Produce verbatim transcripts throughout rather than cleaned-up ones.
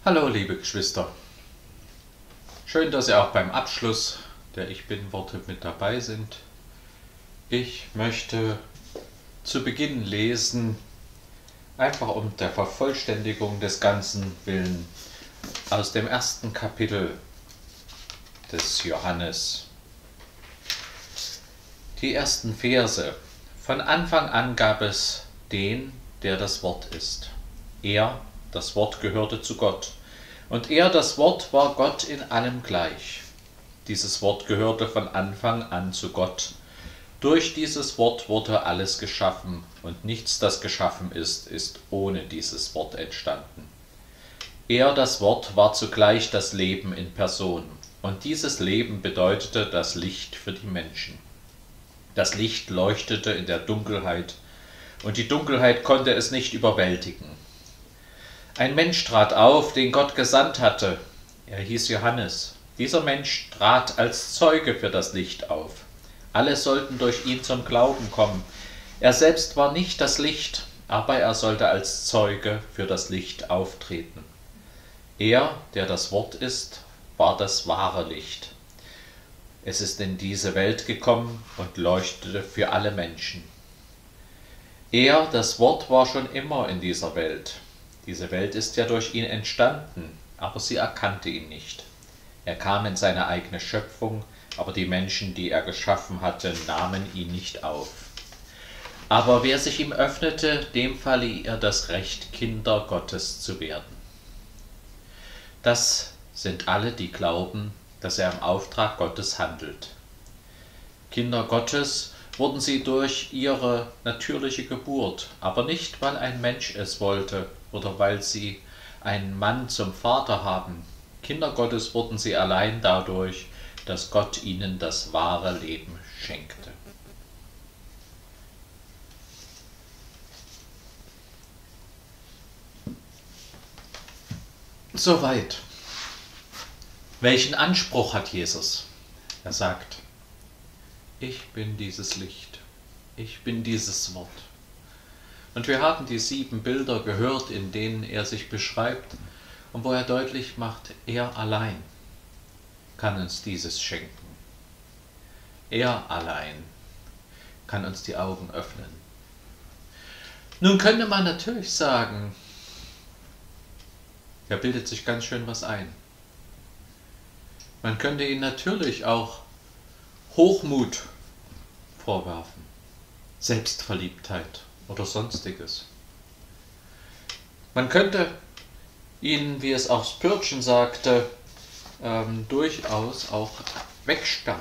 Hallo liebe Geschwister, schön, dass ihr auch beim Abschluss der Ich Bin-Worte mit dabei sind. Ich möchte zu Beginn lesen, einfach um der Vervollständigung des Ganzen willen, aus dem ersten Kapitel des Johannes. Die ersten Verse. Von Anfang an gab es den, der das Wort ist. Er, das Wort, gehörte zu Gott. Und er, das Wort, war Gott in allem gleich. Dieses Wort gehörte von Anfang an zu Gott. Durch dieses Wort wurde alles geschaffen, und nichts, das geschaffen ist, ist ohne dieses Wort entstanden. Er, das Wort, war zugleich das Leben in Person, und dieses Leben bedeutete das Licht für die Menschen. Das Licht leuchtete in der Dunkelheit, und die Dunkelheit konnte es nicht überwältigen. Ein Mensch trat auf, den Gott gesandt hatte. Er hieß Johannes. Dieser Mensch trat als Zeuge für das Licht auf. Alle sollten durch ihn zum Glauben kommen. Er selbst war nicht das Licht, aber er sollte als Zeuge für das Licht auftreten. Er, der das Wort ist, war das wahre Licht. Es ist in diese Welt gekommen und leuchtete für alle Menschen. Er, das Wort, war schon immer in dieser Welt. Diese Welt ist ja durch ihn entstanden, aber sie erkannte ihn nicht. Er kam in seine eigene Schöpfung, aber die Menschen, die er geschaffen hatte, nahmen ihn nicht auf. Aber wer sich ihm öffnete, dem verlieh er das Recht, Kinder Gottes zu werden. Das sind alle, die glauben, dass er im Auftrag Gottes handelt. Kinder Gottes wurden sie durch ihre natürliche Geburt, aber nicht, weil ein Mensch es wollte oder weil sie einen Mann zum Vater haben. Kinder Gottes wurden sie allein dadurch, dass Gott ihnen das wahre Leben schenkte. Soweit. Welchen Anspruch hat Jesus? Er sagt, ich bin dieses Licht, ich bin dieses Wort. Und wir haben die sieben Bilder gehört, in denen er sich beschreibt und wo er deutlich macht, er allein kann uns dieses schenken. Er allein kann uns die Augen öffnen. Nun könnte man natürlich sagen, er bildet sich ganz schön was ein. Man könnte ihn natürlich auch Hochmut vorwerfen, Selbstverliebtheit oder sonstiges. Man könnte ihn, wie es auch Spurgeon sagte, ähm, durchaus auch wegsperren.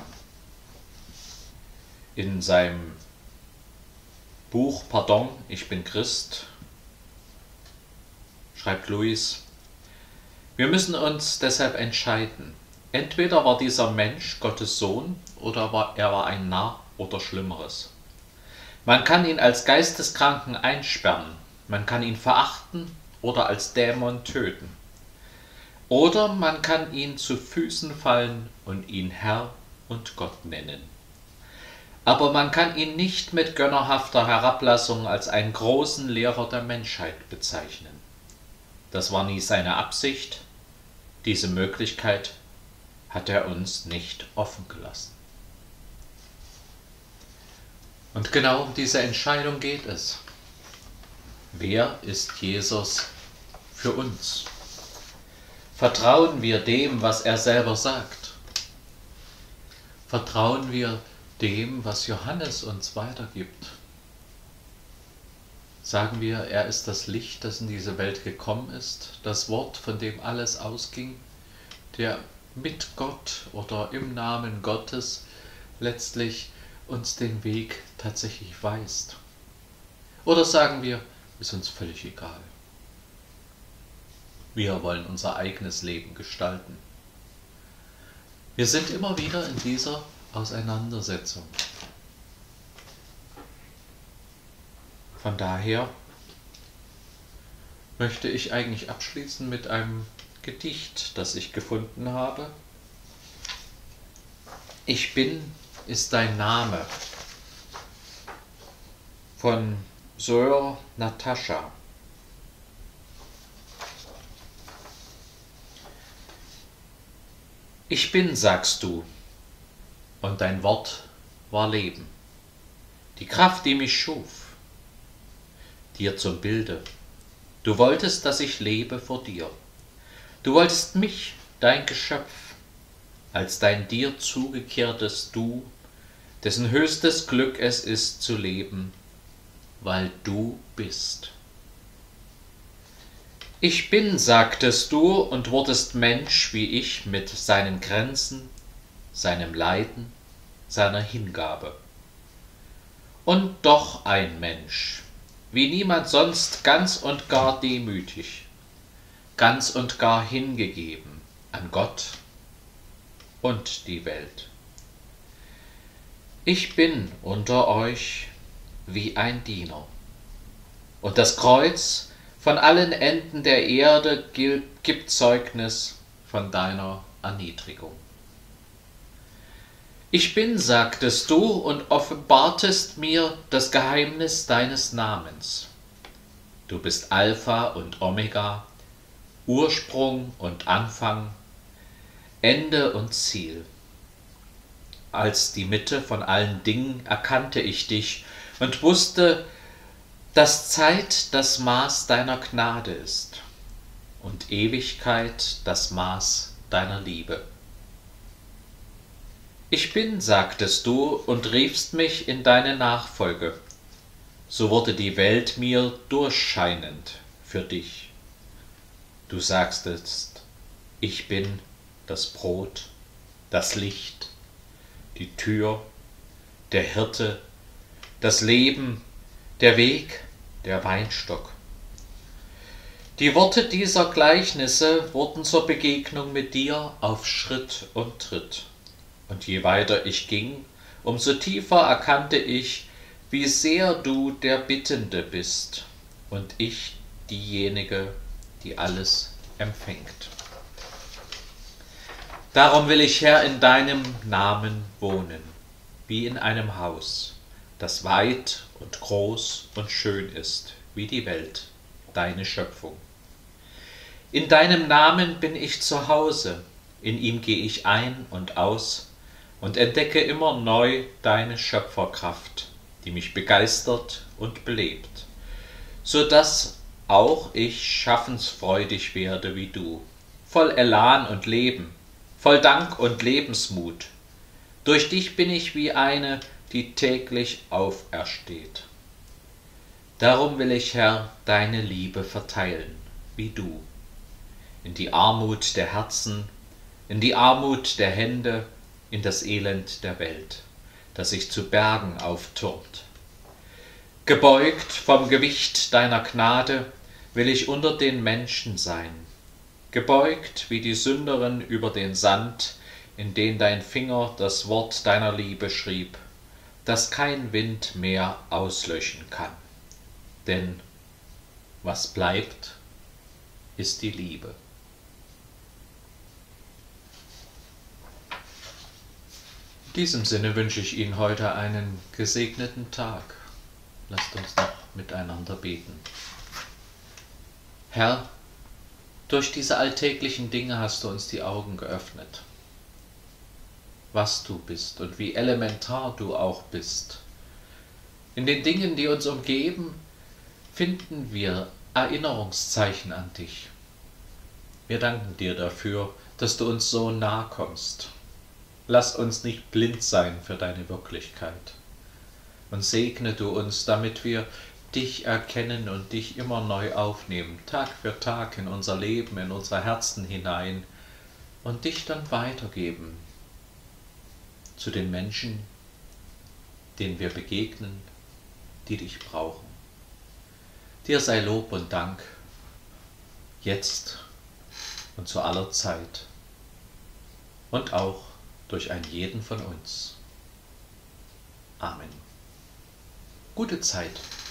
In seinem Buch Pardon, ich bin Christ, schreibt Louis, wir müssen uns deshalb entscheiden. Entweder war dieser Mensch Gottes Sohn oder war, er war ein Narr oder Schlimmeres. Man kann ihn als Geisteskranken einsperren, man kann ihn verachten oder als Dämon töten. Oder man kann ihn zu Füßen fallen und ihn Herr und Gott nennen. Aber man kann ihn nicht mit gönnerhafter Herablassung als einen großen Lehrer der Menschheit bezeichnen. Das war nie seine Absicht, diese Möglichkeit hat er uns nicht offen gelassen. Und genau um diese Entscheidung geht es. Wer ist Jesus für uns? Vertrauen wir dem, was er selber sagt? Vertrauen wir dem, was Johannes uns weitergibt? Sagen wir, er ist das Licht, das in diese Welt gekommen ist, das Wort, von dem alles ausging, der mit Gott oder im Namen Gottes letztlich uns den Weg tatsächlich weist. Oder sagen wir, ist uns völlig egal. Wir wollen unser eigenes Leben gestalten. Wir sind immer wieder in dieser Auseinandersetzung. Von daher möchte ich eigentlich abschließen mit einem Gedicht, das ich gefunden habe. Ich bin ist dein Name von Sir Natasha. Ich bin, sagst du, und dein Wort war Leben. Die Kraft, die mich schuf, dir zum Bilde. Du wolltest, dass ich lebe vor dir. Du wolltest mich, dein Geschöpf, als dein dir zugekehrtes Du, dessen höchstes Glück es ist zu leben, weil du bist. Ich bin, sagtest du, und wurdest Mensch wie ich mit seinen Grenzen, seinem Leiden, seiner Hingabe. Und doch ein Mensch, wie niemand sonst, ganz und gar demütig, ganz und gar hingegeben an Gott und die Welt. Ich bin unter euch wie ein Diener, und das Kreuz von allen Enden der Erde gibt Zeugnis von deiner Erniedrigung. Ich bin, sagtest du, und offenbartest mir das Geheimnis deines Namens. Du bist Alpha und Omega, Ursprung und Anfang, Ende und Ziel. Als die Mitte von allen Dingen erkannte ich dich und wusste, dass Zeit das Maß deiner Gnade ist und Ewigkeit das Maß deiner Liebe. Ich bin, sagtest du, und riefst mich in deine Nachfolge. So wurde die Welt mir durchscheinend für dich. Du sagtest, ich bin das Brot, das Licht, die Tür, der Hirte, das Leben, der Weg, der Weinstock. Die Worte dieser Gleichnisse wurden zur Begegnung mit dir auf Schritt und Tritt. Und je weiter ich ging, umso tiefer erkannte ich, wie sehr du der Bittende bist und ich diejenige, die alles empfängt. Darum will ich, Herr, in deinem Namen wohnen, wie in einem Haus, das weit und groß und schön ist, wie die Welt, deine Schöpfung. In deinem Namen bin ich zu Hause, in ihm gehe ich ein und aus und entdecke immer neu deine Schöpferkraft, die mich begeistert und belebt, so dass auch ich schaffensfreudig werde wie du, voll Elan und Leben, voll Dank und Lebensmut. Durch dich bin ich wie eine, die täglich aufersteht. Darum will ich, Herr, deine Liebe verteilen, wie du, in die Armut der Herzen, in die Armut der Hände, in das Elend der Welt, das sich zu Bergen auftürmt. Gebeugt vom Gewicht deiner Gnade will ich unter den Menschen sein, gebeugt wie die Sünderin über den Sand, in den dein Finger das Wort deiner Liebe schrieb, das kein Wind mehr auslöschen kann. Denn was bleibt, ist die Liebe. In diesem Sinne wünsche ich Ihnen heute einen gesegneten Tag. Lasst uns noch miteinander beten. Herr, durch diese alltäglichen Dinge hast du uns die Augen geöffnet, was du bist und wie elementar du auch bist. In den Dingen, die uns umgeben, finden wir Erinnerungszeichen an dich. Wir danken dir dafür, dass du uns so nahe kommst. Lass uns nicht blind sein für deine Wirklichkeit. Und segne du uns, damit wir dich erkennen und dich immer neu aufnehmen, Tag für Tag in unser Leben, in unsere Herzen hinein und dich dann weitergeben zu den Menschen, denen wir begegnen, die dich brauchen. Dir sei Lob und Dank, jetzt und zu aller Zeit und auch durch einen jeden von uns. Amen. Gute Zeit.